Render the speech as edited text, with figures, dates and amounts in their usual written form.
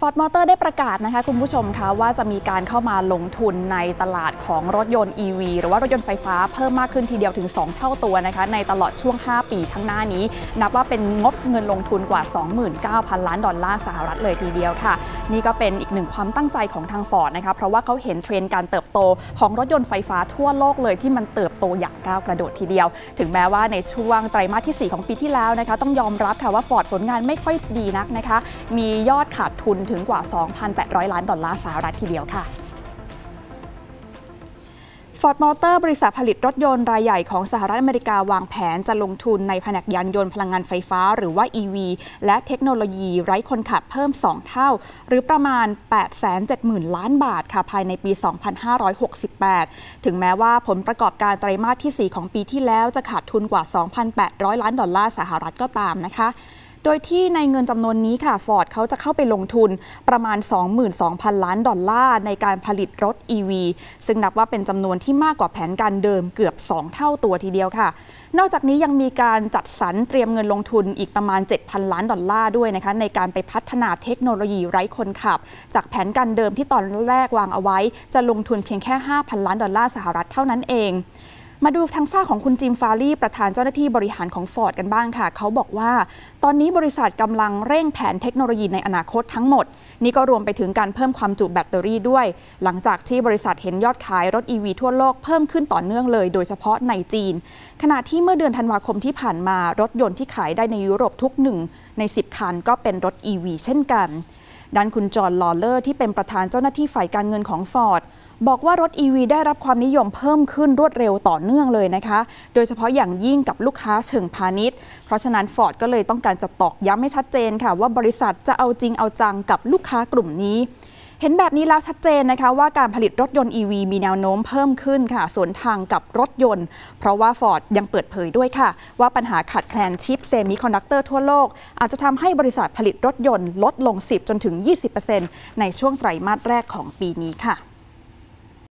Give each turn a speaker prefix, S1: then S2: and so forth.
S1: Ford Motor ได้ประกาศนะคะคุณผู้ชมคะว่าจะมีการเข้ามาลงทุนในตลาดของรถยนต์ EV หรือว่ารถยนต์ไฟฟ้าเพิ่มมากขึ้นทีเดียวถึง2เท่าตัวนะคะในตลอดช่วง5ปีข้างหน้านี้นับว่าเป็นงบเงินลงทุนกว่า 29,000 ล้านดอลลาร์สหรัฐเลยทีเดียวค่ะนี่ก็เป็นอีกหนึ่งความตั้งใจของทาง Ford นะคะเพราะว่าเขาเห็นเทรนด์การเติบโตของรถยนต์ไฟฟ้าทั่วโลกเลยที่มันเติบโตอย่างก้าวกระโดดทีเดียวถึงแม้ว่าในช่วงไตรมาสที่4ของปีที่แล้วนะคะต้องยอมรับค่ะว่า Ford ผลงานไม่ค่อยดีนักนะคะมียอดขาดทุนถึงกว่า 2,800 ล้านดอลลาร์สหรัฐทีเดียวค่ะ Ford Motor บริษัทผลิตรถยนต์รายใหญ่ของสหรัฐอเมริกาวางแผนจะลงทุนในแผนกยานยนต์พลังงานไฟฟ้าหรือว่า EV และเทคโนโลยีไร้คนขับเพิ่ม2เท่าหรือประมาณ 870,000 ล้านบาทค่ะภายในปี 2568 ถึงแม้ว่าผลประกอบการไตรมาสที่ 4 ของปีที่แล้วจะขาดทุนกว่า 2,800 ล้านดอลลาร์สหรัฐก็ตามนะคะโดยที่ในเงินจำนวนนี้ค่ะ Ford เขาจะเข้าไปลงทุนประมาณ 22,000 ล้านดอลลาร์ในการผลิตรถ EV ซึ่งนับว่าเป็นจำนวนที่มากกว่าแผนการเดิมเกือบ2เท่าตัวทีเดียวค่ะนอกจากนี้ยังมีการจัดสรรเตรียมเงินลงทุนอีกประมาณ 7,000 ล้านดอลลาร์ด้วยนะคะในการไปพัฒนาเทคโนโลยีไร้คนขับจากแผนการเดิมที่ตอนแรกวางเอาไว้จะลงทุนเพียงแค่ 5,000 ล้านดอลลาร์สหรัฐเท่านั้นเองมาดูทางฝ้าของคุณจิมฟารีประธานเจ้าหน้าที่บริหารของ Ford กันบ้างค่ะเขาบอกว่าตอนนี้บริษัทกำลังเร่งแผนเทคโนโลยีในอนาคตทั้งหมดนี่ก็รวมไปถึงการเพิ่มความจุแบตเตอรี่ด้วยหลังจากที่บริษัทเห็นยอดขายรถ EV ทั่วโลกเพิ่มขึ้นต่อเนื่องเลยโดยเฉพาะในจีนขณะที่เมื่อเดือนธันวาคมที่ผ่านมารถยนต์ที่ขายได้ในยุโรปทุก1ใน10 คันก็เป็นรถ EV เช่นกันด้านคุณจอห์น ลอเลอร์ที่เป็นประธานเจ้าหน้าที่ฝ่ายการเงินของ Fordบอกว่ารถ EV ได้รับความนิยมเพิ่มขึ้นรวดเร็วต่อเนื่องเลยนะคะโดยเฉพาะอย่างยิ่งกับลูกค้าเชิงพาณิชย์เพราะฉะนั้น Ford ก็เลยต้องการจะตอกย้ำให้ชัดเจนค่ะว่าบริษัทจะเอาจริงเอาจังกับลูกค้ากลุ่มนี้เห็นแบบนี้แล้วชัดเจนนะคะว่าการผลิตรถยนต์ EV มีแนวโน้มเพิ่มขึ้นค่ะสวนทางกับรถยนต์เพราะว่า Ford ยังเปิดเผยด้วยค่ะว่าปัญหาขาดแคลนชิปเซมิคอนดักเตอร์ทั่วโลกอาจจะทำให้บริษัทผลิตรถยนต์ลดลง 10 จนถึง 20% ในช่วงไตรมาสแรกของปีนี้ค่ะ